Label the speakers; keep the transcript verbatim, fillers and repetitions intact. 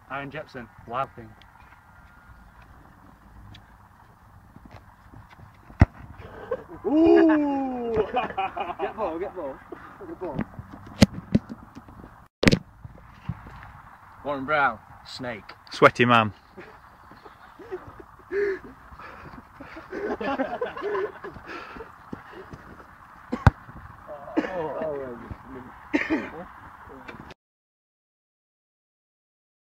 Speaker 1: Aaron Jepson, Wild Thing.
Speaker 2: Ooh!
Speaker 1: Get ball, get ball. Get ball. Warren Brown, Snake.
Speaker 3: Sweaty man.